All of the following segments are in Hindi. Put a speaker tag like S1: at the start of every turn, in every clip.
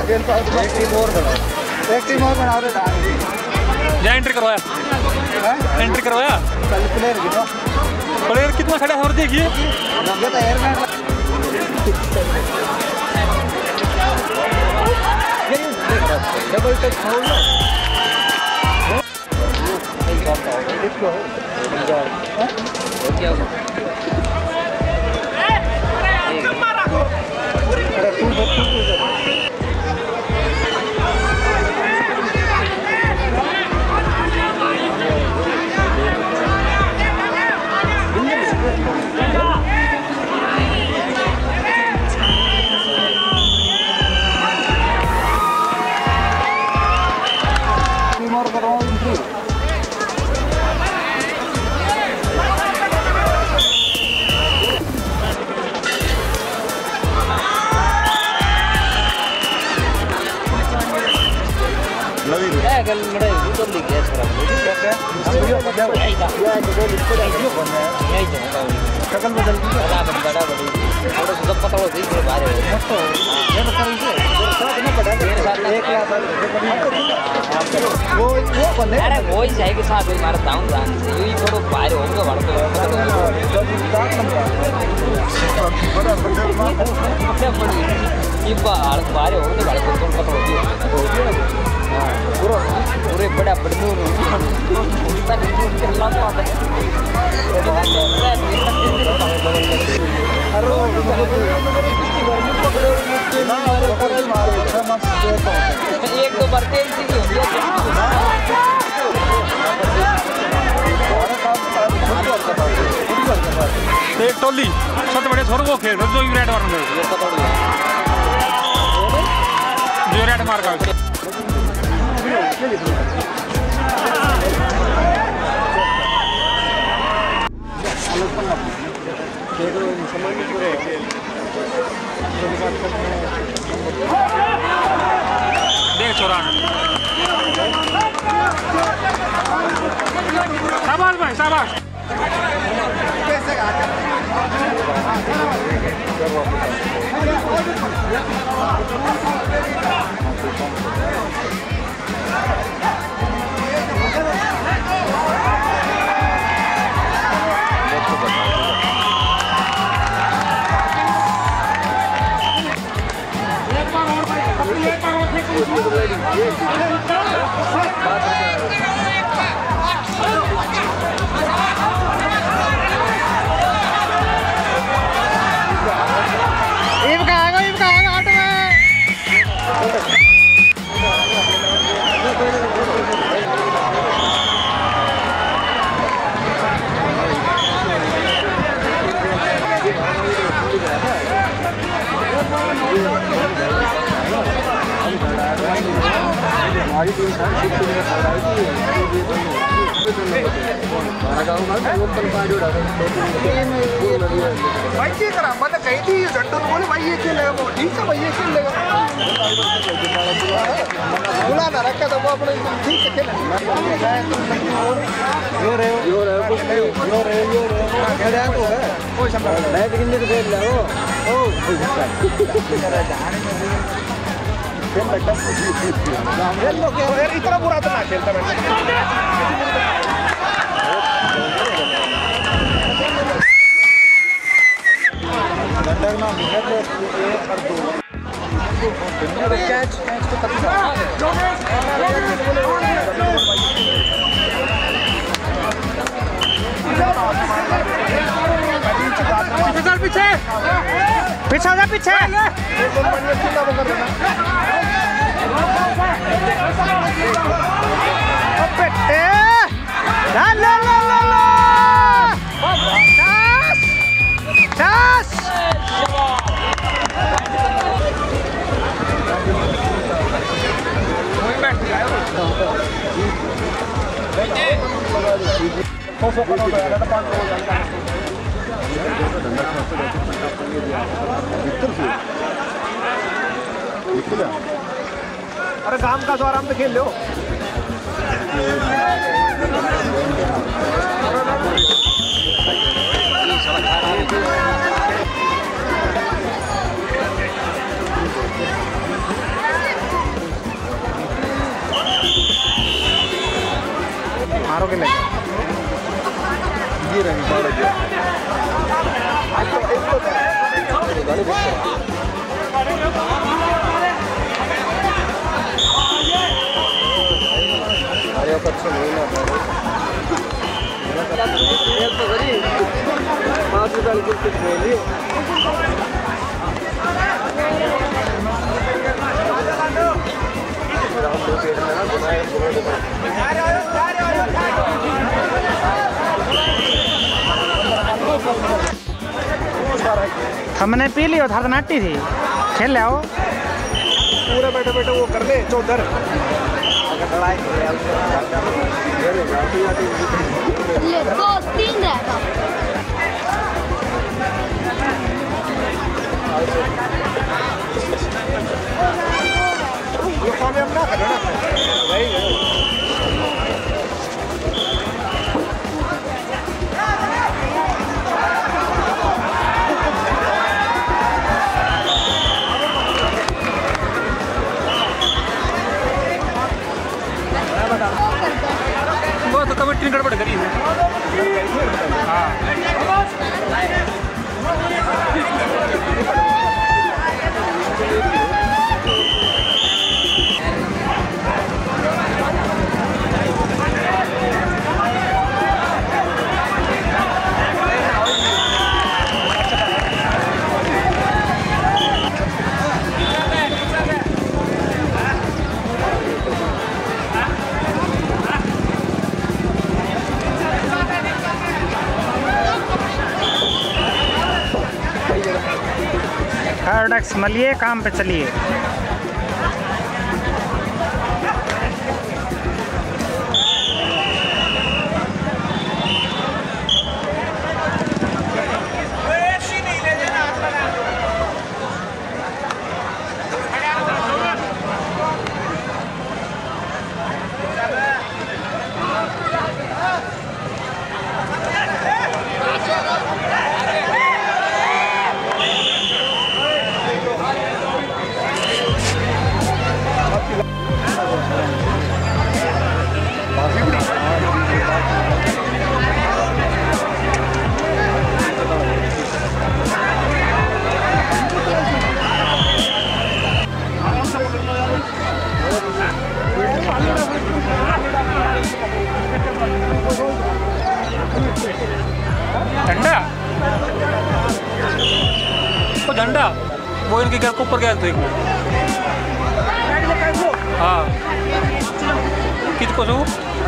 S1: एक टीम और बना रहे
S2: जा एंट्री करवाया एंट्री करवाया प्लेयर कितना खड़ा है और देखिए
S1: डबल टच शकल बदल पता हो अरे वो ही चाहिए साहब मारा दाऊं दान से यही थोड़ा बाहर होगा बाहर होगा पूरे बड़ा बड़नूर एक दो बार तेल सी
S2: एक टोली सबसे बड़े छोर वो खेल जो विराट मार का देख छोरा शाबाश भाई शाबाश इतना बुरा तो ना खेलता कैच पीछे पीछे जा पीछे अरे काम का तो आराम से खेल लो।
S3: हमने पी ली और नाटी थी खेल आओ
S4: पूरा बैठे बैठे वो कर ले चौधर
S5: ले 2-3 रहेगा
S4: ये काम हम ना करना भाई
S2: वो तो कमेटी ने गड़बड़ करी है। हाँ
S3: प्रोडक्ट्स मलिए काम पे चलिए।
S2: झंडा वो झंडा वो इनके घर के ऊपर गया देखो। हाँ किसको सो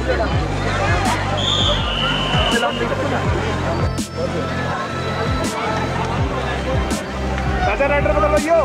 S4: राजा राइडर बदल भैया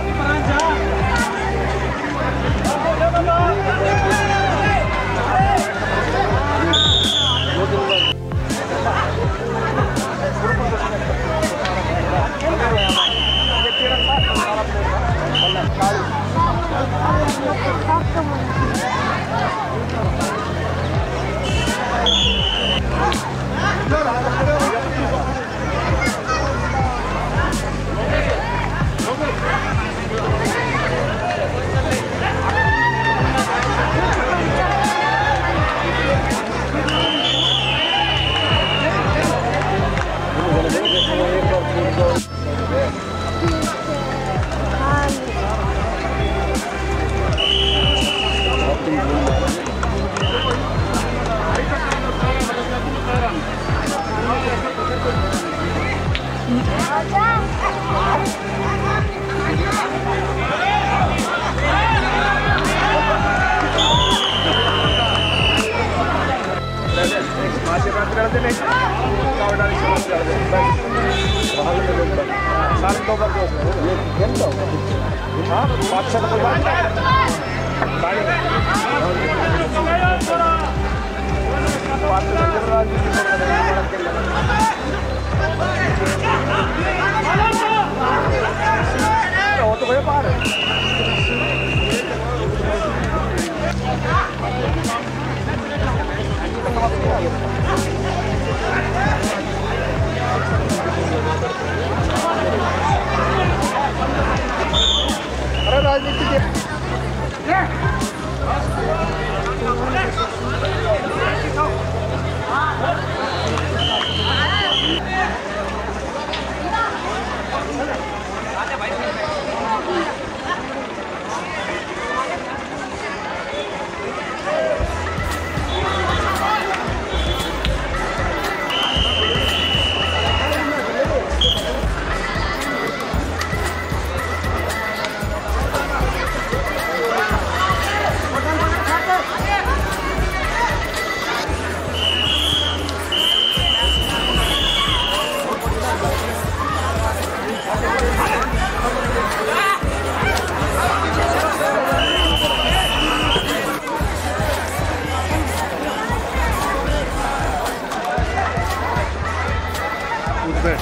S4: कूद बैठ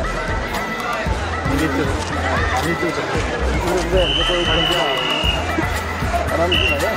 S4: नीचे नीचे कोई बन गया आराम से लगा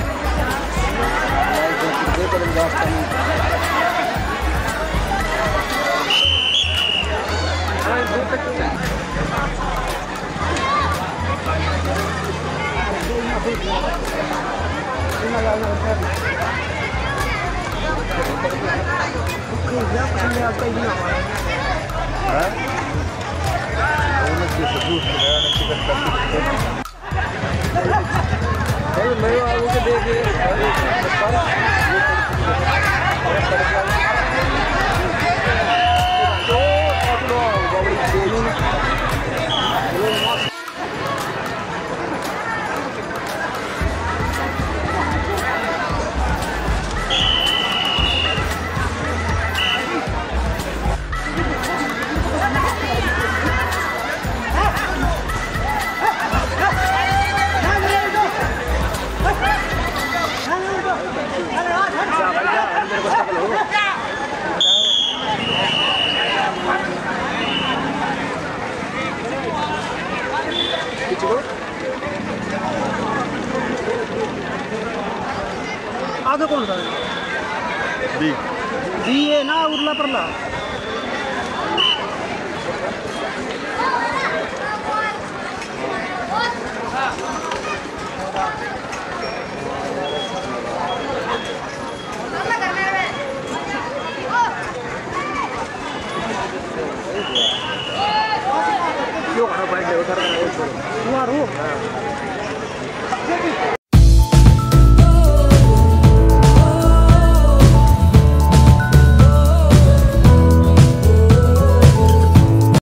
S3: आगे कौन सा
S4: दी
S3: ये ना उरला परला
S4: क्यों खाना पाएंगे उधर
S3: हुआ रू